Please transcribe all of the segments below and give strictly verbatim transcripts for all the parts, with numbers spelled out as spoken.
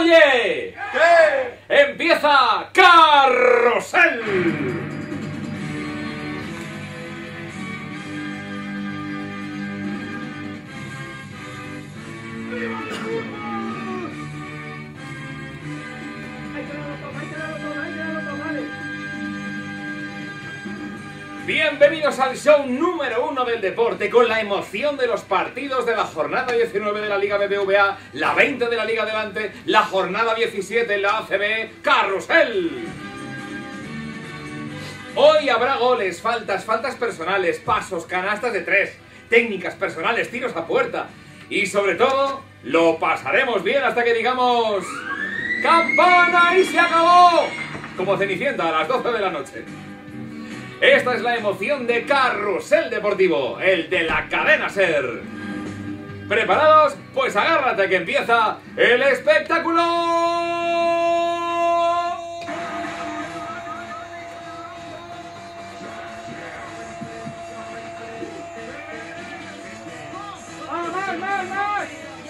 oye! ¿Qué? ¡Empieza Carrusel! Bienvenidos al show número uno del deporte, con la emoción de los partidos de la jornada diecinueve de la Liga B B V A, la veinte de la Liga Adelante, la jornada diecisiete en la A C B, Carrusel. Hoy habrá goles, faltas, faltas personales, pasos, canastas de tres, técnicas personales, tiros a puerta y sobre todo, lo pasaremos bien hasta que digamos ¡campana! Y se acabó, como Cenicienta a las doce de la noche. Esta es la emoción de Carrusel Deportivo, el de la cadena SER. ¿Preparados? Pues agárrate que empieza el espectáculo. ¡Más, más, más!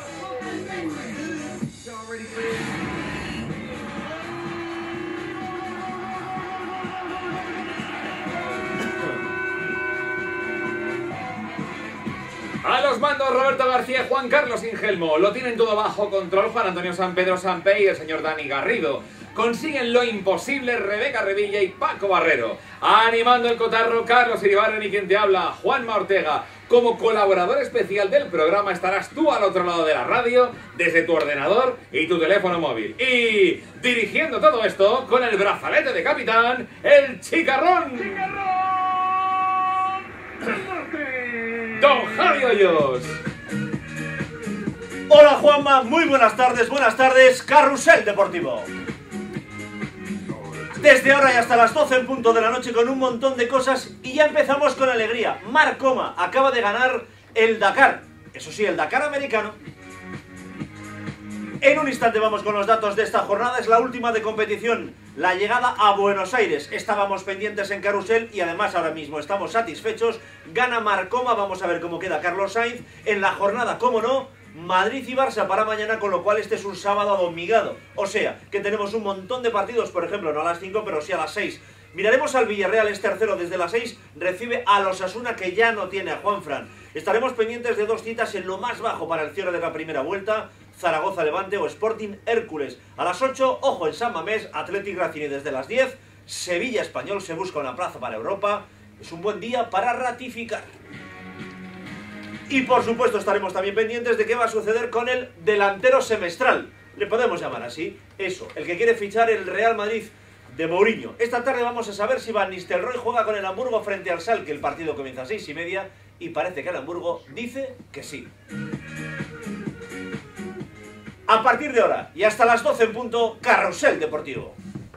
A los mandos Roberto García, Juan Carlos Ingelmo. Lo tienen todo bajo control Juan Antonio San Pedro Sampey y el señor Dani Garrido. Consiguen lo imposible Rebeca Revilla y Paco Barrero. Animando el cotarro Carlos Iribarren y quien te habla, Juanma Ortega. Como colaborador especial del programa estarás tú al otro lado de la radio, desde tu ordenador y tu teléfono móvil. Y dirigiendo todo esto con el brazalete de capitán, el Chicarrón. ¡Chicarrón! Don Javi Hoyos. Hola Juanma, muy buenas tardes, buenas tardes, Carrusel Deportivo. Desde ahora y hasta las doce en punto de la noche con un montón de cosas y ya empezamos con alegría. Mark Coma acaba de ganar el Dakar, eso sí, el Dakar americano. En un instante vamos con los datos de esta jornada, es la última de competición, la llegada a Buenos Aires. Estábamos pendientes en Carrusel y además ahora mismo estamos satisfechos. Gana Mark Coma, vamos a ver cómo queda Carlos Sainz en la jornada, cómo no, Madrid y Barça para mañana, con lo cual este es un sábado adomingado. O sea, que tenemos un montón de partidos, por ejemplo, no a las cinco, pero sí a las seis. Miraremos al Villarreal, es tercero desde las seis, recibe a los Osasuna, que ya no tiene a Juanfran. Estaremos pendientes de dos citas en lo más bajo para el cierre de la primera vuelta, Zaragoza Levante o Sporting Hércules. A las ocho, ojo en San Mamés, Athletic Racing, y desde las diez, Sevilla Español se busca una plaza para Europa. Es un buen día para ratificar. Y por supuesto estaremos también pendientes de qué va a suceder con el delantero semestral. Le podemos llamar así, eso, el que quiere fichar el Real Madrid de Mourinho. Esta tarde vamos a saber si Van Nistelrooy juega con el Hamburgo frente al Schalke. El partido comienza a seis y media y parece que el Hamburgo dice que sí. A partir de ahora y hasta las doce en punto, Carrusel Deportivo.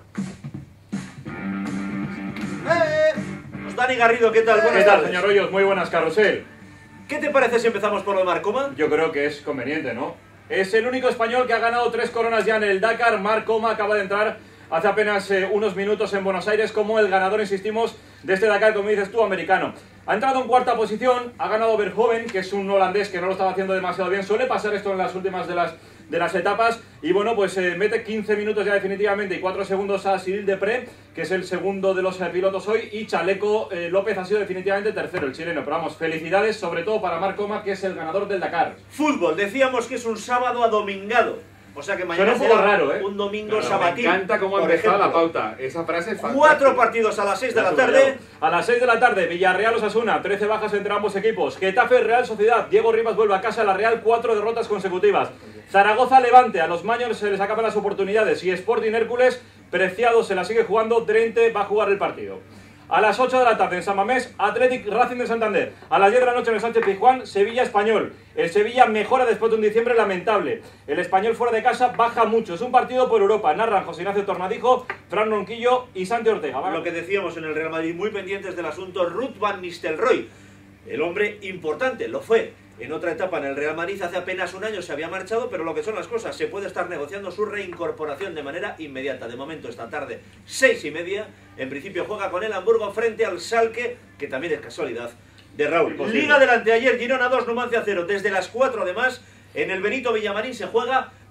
¡Eh! Pues Dani Garrido, ¿qué tal? ¿Qué Buenas tal, tardes. señor Hoyos? Muy buenas, Carrusel. ¿Qué te parece si empezamos por lo de Mark Coma? Yo creo que es conveniente, ¿no? Es el único español que ha ganado tres coronas ya en el Dakar. Mark Coma acaba de entrar hace apenas eh, unos minutos en Buenos Aires como el ganador, insistimos, de este Dakar, como dices tú, americano. Ha entrado en cuarta posición, ha ganado Verhoeven, que es un holandés que no lo estaba haciendo demasiado bien. Suele pasar esto en las últimas de las, de las etapas. Y bueno, pues eh, mete quince minutos ya definitivamente y cuatro segundos a Cyril Depré, que es el segundo de los eh, pilotos hoy. Y Chaleco eh, López ha sido definitivamente tercero, el chileno. Pero vamos, felicidades sobre todo para Mark Coma, que es el ganador del Dakar. Fútbol, decíamos que es un sábado adomingado. O sea que mañana Suena un poco será raro, ¿eh? un domingo Claro, sabatín. me encanta cómo ha por empezado la ejemplo. pauta. Esa frase es fantástica. Cuatro partidos a las seis de la tarde. A las seis de la tarde, Villarreal Osasuna, trece bajas entre ambos equipos. Getafe Real Sociedad, Diego Rivas vuelve a casa, la Real, cuatro derrotas consecutivas. Zaragoza Levante, a los Maños se les acaban las oportunidades. Y Sporting Hércules, Preciado se la sigue jugando, Drente va a jugar el partido. A las ocho de la tarde en San Mamés, Athletic Racing de Santander. A las diez de la noche en el Sánchez Pizjuán, Sevilla Español. El Sevilla mejora después de un diciembre lamentable. El Español fuera de casa baja mucho. Es un partido por Europa. Narran José Ignacio Tornadijo, Fran Ronquillo y Santi Ortega. ¿Vale? Lo que decíamos en el Real Madrid, muy pendientes del asunto Ruud van Nistelrooy. El hombre importante, lo fue. En otra etapa en el Real Madrid hace apenas un año se había marchado, pero lo que son las cosas, se puede estar negociando su reincorporación de manera inmediata. De momento esta tarde, seis y media, en principio juega con el Hamburgo frente al Schalke, que también es casualidad de Raúl. Posible. Liga delante ayer, Girona dos, Numancia cero. Desde las cuatro además, en el Benito Villamarín se juega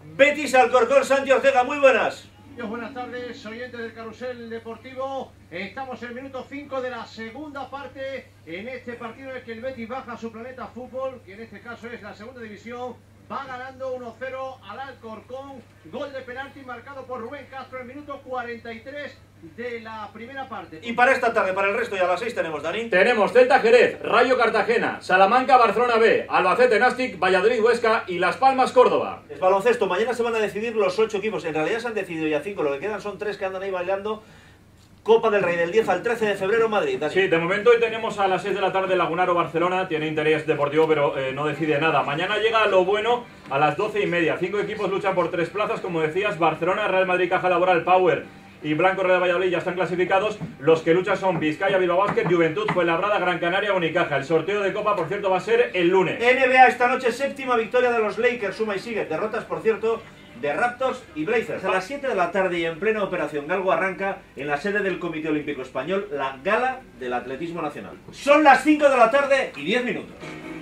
Betis Alcorcón, Santi Ortega, muy buenas. Buenas tardes, oyentes del Carrusel Deportivo. Estamos en el minuto cinco de la segunda parte en este partido en el que el Betis baja a su Planeta Fútbol, que en este caso es la segunda división. Va ganando uno cero al Alcorcón. Gol de penalti marcado por Rubén Castro en el minuto cuarenta y tres de la primera parte. Y para esta tarde, para el resto, ya a las seis tenemos, Dani. Tenemos Celta Jerez, Rayo Cartagena, Salamanca Barcelona B, Albacete Nastic, Valladolid Huesca y Las Palmas Córdoba. Es baloncesto, mañana se van a decidir los ocho equipos. En realidad se han decidido ya cinco, lo que quedan son tres que andan ahí bailando. Copa del Rey del diez al trece de febrero, Madrid. Dani. Sí, de momento hoy tenemos a las seis de la tarde Lagunaro Barcelona, tiene interés deportivo pero eh, no decide nada. Mañana llega lo bueno a las doce y media. Cinco equipos luchan por tres plazas, como decías, Barcelona, Real Madrid, Caja Laboral, Power y Blanco Real Valladolid ya están clasificados. Los que luchan son Vizcaya, Bilbao Basket, Juventud, Fuenlabrada, Gran Canaria, Unicaja. El sorteo de Copa, por cierto, va a ser el lunes. N B A esta noche, séptima victoria de los Lakers, suma y sigue. Derrotas, por cierto, de Raptors y Blazers. A las siete de la tarde y en plena operación Galgo arranca en la sede del Comité Olímpico Español la Gala del Atletismo Nacional. Son las cinco de la tarde y diez minutos.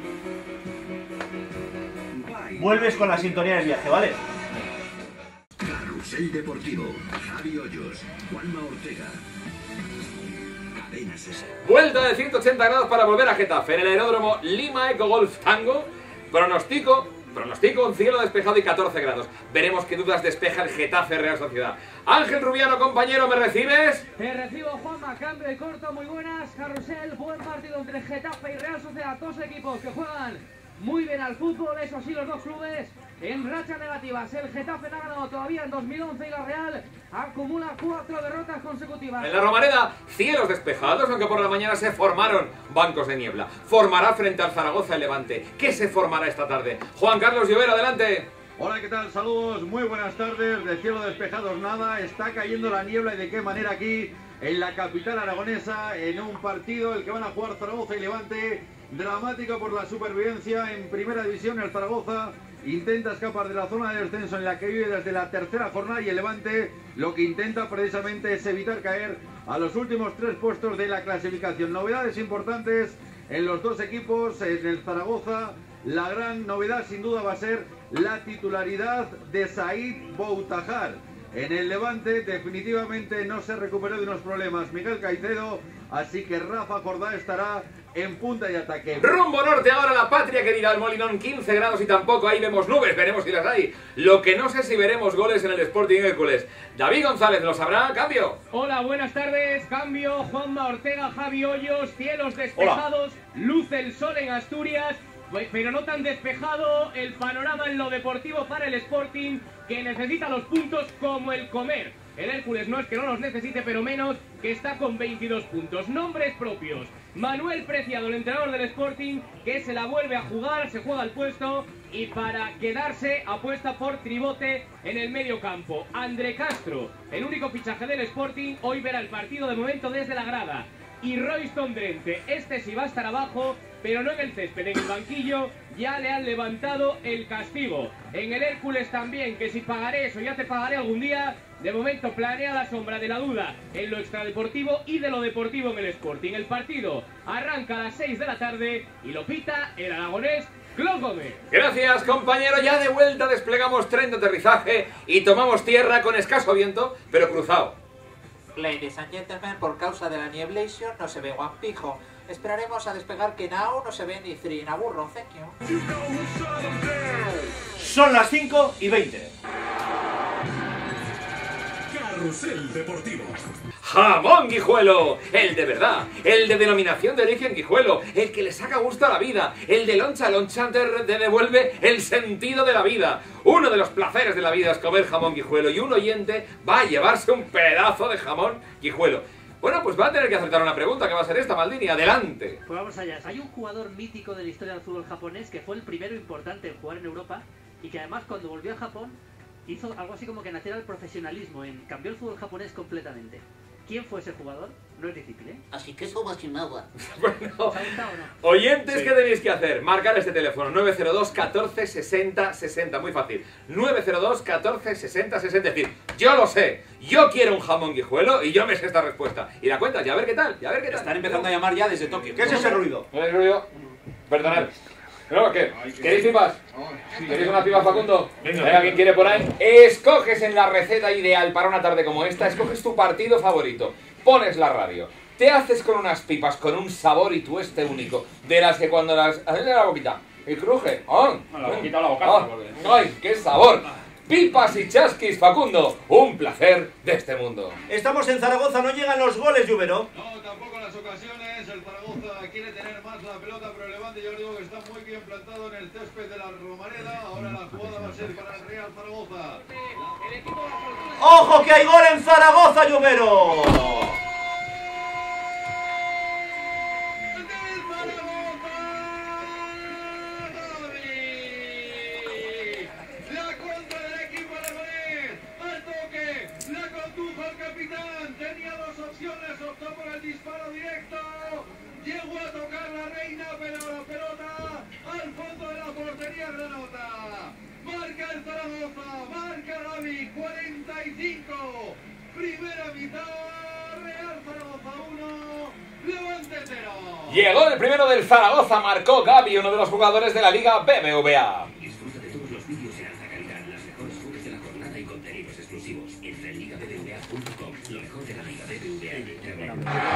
Vuelves con la sintonía del viaje, ¿vale? Carrusel Deportivo, Javi Hoyos, Juanma Ortega. Cadena Ser. Vuelta de ciento ochenta grados para volver a Getafe en el aeródromo Lima Eco Golf Tango. Pronostico... Pronostico un cielo despejado y catorce grados. Veremos qué dudas despeja el Getafe Real Sociedad. Ángel Rubiano, compañero, ¿me recibes? Te recibo, Juanma, cambio de corto, muy buenas. Carrusel, buen partido entre Getafe y Real Sociedad. Dos equipos que juegan muy bien al fútbol, eso sí, los dos clubes en racha negativas. El Getafe no ha ganado todavía en dos mil once y la Real acumula cuatro derrotas consecutivas. En la Romareda, cielos despejados, aunque por la mañana se formaron bancos de niebla. Formará frente al Zaragoza el Levante. ¿Qué se formará esta tarde? Juan Carlos Llobera, adelante. Hola, ¿qué tal? Saludos, muy buenas tardes. De cielo despejados nada, está cayendo la niebla y de qué manera aquí en la capital aragonesa, en un partido el que van a jugar Zaragoza y Levante. Dramático por la supervivencia en primera división. El Zaragoza intenta escapar de la zona de descenso en la que vive desde la tercera jornada y el Levante lo que intenta precisamente es evitar caer a los últimos tres puestos de la clasificación. Novedades importantes en los dos equipos. En el Zaragoza la gran novedad sin duda va a ser la titularidad de Said Boutajar. En el Levante definitivamente no se recuperó de unos problemas Miguel Caicedo, así que Rafa Jordá estará en punta de ataque. Rumbo norte ahora, la patria querida, el Molinón, quince grados y tampoco ahí vemos nubes, veremos si las hay. Lo que no sé si veremos goles en el Sporting Hércules. David González, ¿lo sabrá? Cambio. Hola, buenas tardes, cambio, Juanma Ortega, Javi Hoyos, cielos despejados, Hola. Luce el sol en Asturias, pero no tan despejado el panorama en lo deportivo para el Sporting, que necesita los puntos como el comer. El Hércules no es que no los necesite, pero menos, que está con veintidós puntos. Nombres propios. Manuel Preciado, el entrenador del Sporting, que se la vuelve a jugar, se juega el puesto y para quedarse apuesta por Tribote en el medio campo. André Castro, el único fichaje del Sporting, hoy verá el partido de momento desde la grada. Y Royston Drenthe, este sí va a estar abajo, pero no en el césped, en el banquillo, ya le han levantado el castigo. En el Hércules también, que si pagaré eso, ya te pagaré algún día. De momento planea la sombra de la duda en lo extradeportivo y de lo deportivo en el Sporting. El partido arranca a las seis de la tarde y lo pita el aragonés Clos Gómez. Gracias, compañero. Ya de vuelta desplegamos tren de aterrizaje y tomamos tierra con escaso viento, pero cruzado. Ladies and gentlemen, por causa de la nieblation no se ve Guampijo. Esperaremos a despegar que now no se ve ni Three. Aburro, thank you. Son las cinco y veinte. Carrusel Deportivo. ¡Jamón Guijuelo! El de verdad, el de denominación de origen Guijuelo, el que le saca gusto a la vida, el de loncha loncha te devuelve el sentido de la vida. Uno de los placeres de la vida es comer jamón Guijuelo y un oyente va a llevarse un pedazo de jamón Guijuelo. Bueno, pues va a tener que acertar una pregunta, que va a ser esta, Maldini. Adelante. Pues vamos allá. Hay un jugador mítico de la historia del fútbol japonés que fue el primero importante en jugar en Europa y que además cuando volvió a Japón hizo algo así como que naciera el profesionalismo, en cambió el fútbol japonés completamente. ¿Quién fue ese jugador? No es difícil, ¿eh? Así que eso va sin agua. Bueno, ¿Os ha gustado o no? oyentes, Sí. ¿qué tenéis que hacer? Marcar este teléfono, nueve cero dos, catorce, sesenta, sesenta, muy fácil. nueve cero dos, catorce, sesenta, sesenta, es decir, yo lo sé, yo quiero un jamón Guijuelo y yo me sé esta respuesta. Y la cuentas, y a ver qué tal, y a ver qué tal. Están empezando a llamar ya desde Tokio. ¿Qué es ese ruido? ¿No es ruido? Perdonad. ¿No? ¿Qué? ¿Queréis pipas? ¿Queréis una pipa, Facundo? Venga, ¿quién quiere por ahí? Escoges en la receta ideal para una tarde como esta, escoges tu partido favorito, pones la radio, te haces con unas pipas con un sabor y tueste único, de las que cuando las... haces la boquita y cruje. ¡Oh! La boquita o la boca. Oh, ¡ay, qué sabor! Pipas y chasquis, Facundo, un placer de este mundo. Estamos en Zaragoza, no llegan los goles, Lluvero. No, tampoco las ocasiones. El Zaragoza quiere tener más la pelota, pero el Levante yo digo que está muy bien plantado en el césped de la Romareda. Ahora la jugada va a ser para el Real Zaragoza. ¡Ojo que hay gol en Zaragoza, Lluvero! Tenía dos opciones, optó por el disparo directo, llegó a tocar la Reina, pero la pelota al fondo de la portería granota. Marca el Zaragoza, marca Gavi, cuarenta y cinco, primera mitad, Real Zaragoza uno, Levante cero. Llegó el primero del Zaragoza, marcó Gavi, uno de los jugadores de la Liga B B V A. Disfruta de todos los vídeos en alta calidad, las mejores fotos de la jornada y contenidos exclusivos. Entra en liga b b v a punto com, lo mejor de la Liga B B V A en internet.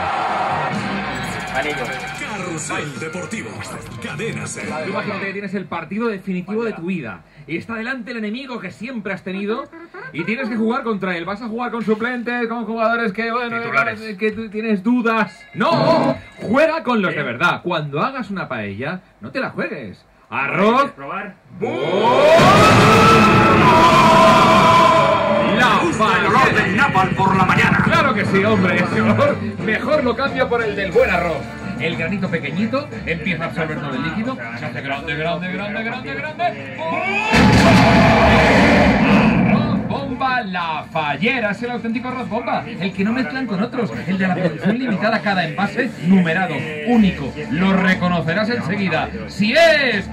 Carrusel Deportivo, Cadena Ser. Tú imagínate que tienes el partido definitivo de tu vida y está delante el enemigo que siempre has tenido y tienes que jugar contra él. Vas a jugar con suplentes, con jugadores que, bueno, que, que tú tienes dudas. ¡No! Juega con los de verdad. Cuando hagas una paella, no te la juegues. Arroz. probar? La El olor del napal por la mañana. Claro que sí, hombre. Ese olor mejor lo cambio por el del buen arroz. El granito pequeñito empieza a absorber todo el líquido. Se hace grande, grande, grande, grande, grande. Arroz bomba La Fallera. Es el auténtico arroz bomba. El que no mezclan con otros. El de la producción limitada. Cada envase numerado. Único. Lo reconocerás enseguida. Si es...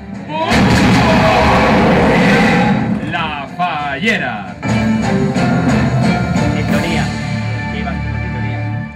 La Fallera. Sintonía. Llevas como sintonía.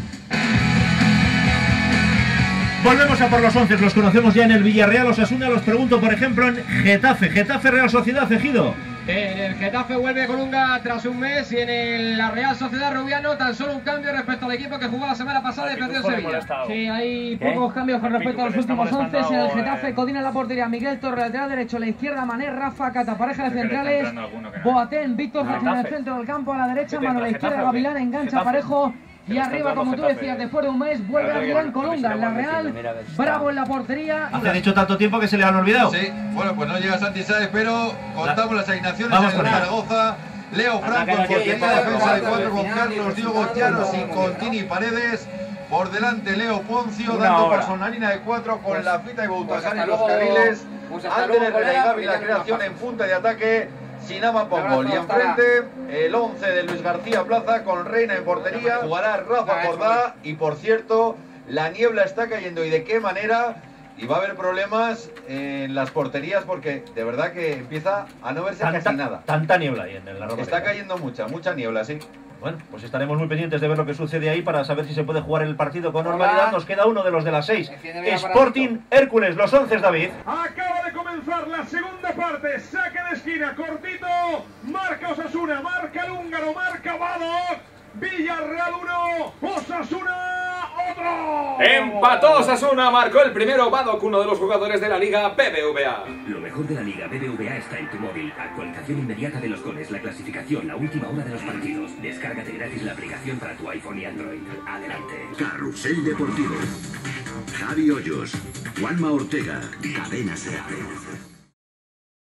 Volvemos a por los once, los conocemos ya en el Villarreal Osasuna. Los pregunto, por ejemplo, en Getafe. Getafe Real Sociedad, Ejido. En el Getafe vuelve Colunga tras un mes y en el, la Real Sociedad Rubiano tan solo un cambio respecto al equipo que jugó la semana pasada y perdió en Sevilla. Sí, hay pocos cambios con respecto a los últimos once. En el Getafe, Codina en la portería, Miguel Torre lateral derecho, a la izquierda Mané, Rafa, Cata, pareja de centrales, Boateng, Víctor Sánchez en el centro del campo, a la derecha, mano a la izquierda, Gavilán engancha Parejo. Y arriba, como tú decías, después de un mes, vuelve a Rubén Colunga en la Real, Bravo en la portería. Hace dicho tanto tiempo que se le han olvidado. Sí, bueno, pues no llega Santi Sáez, pero contamos las asignaciones Vamos en con el él. Zaragoza. Leo Franco en portería, defensa de cuatro con Carlos Diogo Llanos y Contini Paredes. Por delante Leo Poncio, dando paso a una línea de cuatro con la Fita y Boutasan en los carriles. Ander Herrera y Gavi la creación en punta de ataque. Sinama Pongol. Y enfrente el once de Luis García Plaza con Reina en portería. Jugará Rafa Jordá. Y por cierto, la niebla está cayendo. ¿Y de qué manera? Y va a haber problemas en las porterías porque de verdad que empieza a no verse Tanta, casi nada. Tanta niebla ahí en la Romareda. Está cayendo mucha, mucha niebla, sí. Bueno, pues estaremos muy pendientes de ver lo que sucede ahí para saber si se puede jugar el partido con normalidad. Nos queda uno de los de las seis. Sporting Hércules, los once, David. Acaba de comenzar la segunda parte. Saque de esquina, cortito. Marca Osasuna, marca el húngaro, marca Badok. Villarreal uno, Osasuna otro. Empató Osasuna, marcó el primero Badok, uno de los jugadores de la Liga B B V A. Lo mejor de la Liga B B V A está en tu móvil. Actualización inmediata de los goles, la clasificación, la última hora de los partidos. Descárgate gratis la aplicación para tu iPhone y Android. Adelante. Carrusel Deportivo. Javi Hoyos, Juanma Ortega, Cadena Ser.